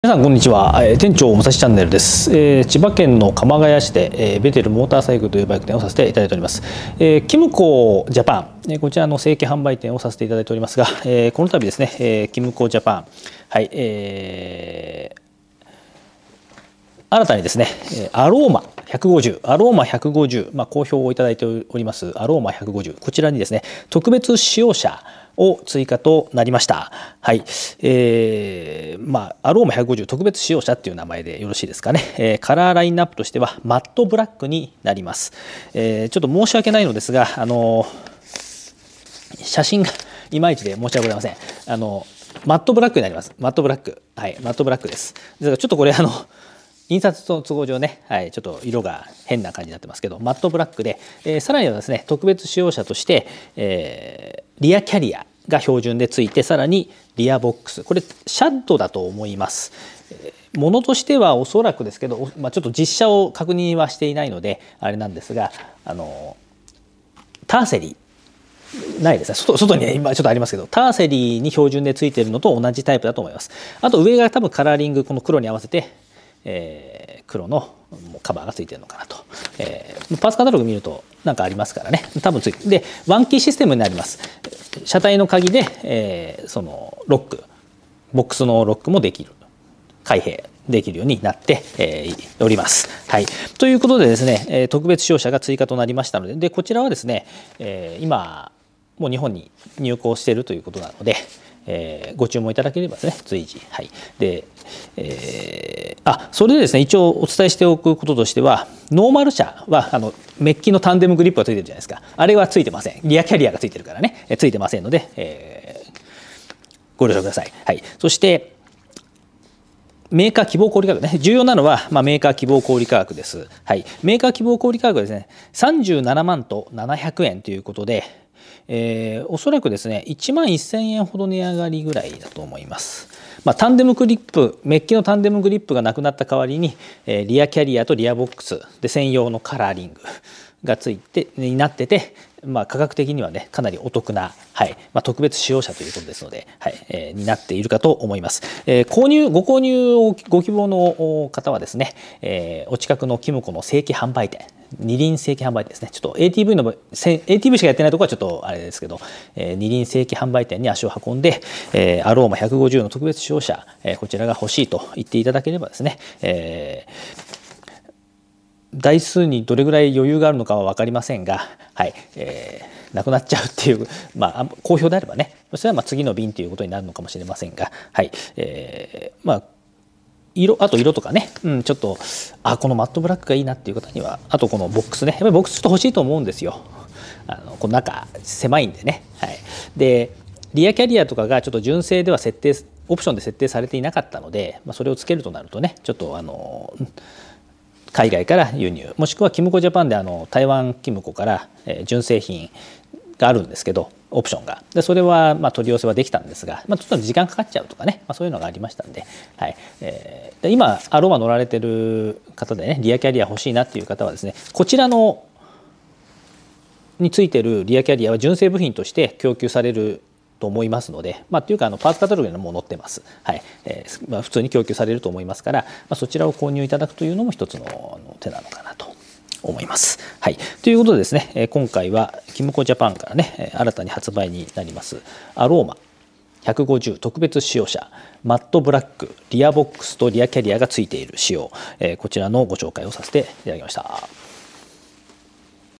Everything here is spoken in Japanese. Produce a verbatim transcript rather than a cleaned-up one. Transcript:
皆さんこんにちは、えー、店長武蔵チャンネルです、えー、千葉県の鎌ヶ谷市で、えー、ベテルモーターサイクルというバイク店をさせていただいております、えー、キムコジャパン、えー、こちらの正規販売店をさせていただいておりますが、えー、この度ですね、えー、キムコジャパン、はい、えー、新たにですねアローマひゃくごじゅうアローマひゃくごじゅう、まあ、好評をいただいておりますアローマひゃくごじゅう、こちらにですね特別使用車を追加となりました。はい、えー、まあアローマひゃくごじゅう特別使用車っていう名前でよろしいですかね。えー、カラーラインナップとしてはマットブラックになります。えー、ちょっと申し訳ないのですが、あのー、写真がいまいちで申し訳ございません。あのマットブラックになります。マットブラック、はい、マットブラックです。ですからちょっとこれあの印刷の都合上ね、はい、ちょっと色が変な感じになってますけど、マットブラックで、えー、さらにはですね特別使用車として、えー、リアキャリアが標準でついて、さらにリアボックス、これシャッドだと思います。ものとしてはおそらくですけど、まあ、ちょっと実車を確認はしていないのであれなんですが、あのターセリーないですね、外, 外に、ね、今ちょっとありますけど、ターセリーに標準でついているのと同じタイプだと思います。あと上が多分カラーリング、この黒に合わせて、えー、黒のカバーがついてるのかなと、えー、パーツカタログ見ると何かありますからね、多分ついてでワンキーシステムになります。車体の鍵で、えー、そのロックボックスのロックもできる、開閉できるようになって、えー、おります。はい、ということでですね、えー、特別使用車が追加となりましたので、でこちらはですね、えー、今もう日本に入港しているということなので、えー、ご注文いただければですね随時、はい、で、えー、あそれでですね一応お伝えしておくこととしては、ノーマル車はあのメッキのタンデムグリップがついてるじゃないですか。あれはついてません。リアキャリアがついてるからね、えついてませんので、えー、ご了承ください。はい、そしてメーカー希望小売価格ね、重要なのは、まあ、メーカー希望小売価格です。はい、メーカー希望小売価格はですねさんじゅうななまんとななひゃくえんということで、えー、おそらくですねいちまんせんえんほど値上がりぐらいだと思います。まあ、タンデムグリップ、メッキのタンデムグリップがなくなった代わりに、えー、リアキャリアとリアボックスで専用のカラーリングがついてになってて、まあ、価格的にはねかなりお得な、はいまあ、特別使用車ということですので、はいえー、になっているかと思います。えー、購入ご購入をご希望の方はですね、えー、お近くのキムコの正規販売店、二輪正規販売店ですね、ちょっと エーティーブイ の エーティーブイ しかやってないところはちょっとあれですけど、えー、二輪正規販売店に足を運んで、えー、アローマひゃくごじゅうの特別使用車、えー、こちらが欲しいと言っていただければですね、えー台数にどれぐらい余裕があるのかは分かりませんが、はいえー、なくなっちゃうっていう、まあ、好評であればね、それはまあ次の便ということになるのかもしれませんが、はいえー、まあ色あと色とかね、うん、ちょっとあこのマットブラックがいいなっていう方には、あとこのボックスね、やっぱりボックスちょっと欲しいと思うんですよ。あのこの中狭いんでね、はい、でリアキャリアとかがちょっと純正では設定オプションで設定されていなかったので、まあ、それをつけるとなるとねちょっとあの海外から輸入、もしくはキムコジャパンであの台湾キムコから、えー、純正品があるんですけど、オプションがでそれはまあ取り寄せはできたんですが、まあ、ちょっと時間かかっちゃうとかね、まあ、そういうのがありましたんで、はいえー、で今アローマ乗られてる方でねリアキャリア欲しいなっていう方はですね、こちらのについてるリアキャリアは純正部品として供給されると思いますので、まあ、っていうかあのパーツカタログにも載ってます、はいえーまあ、普通に供給されると思いますから、まあ、そちらを購入いただくというのも一つの手なのかなと思います。はい、ということでですね、えー、今回はキムコジャパンからね新たに発売になりますアローマひゃくごじゅう特別使用車マットブラックリアボックスとリアキャリアがついている仕様、えー、こちらのご紹介をさせていただきました。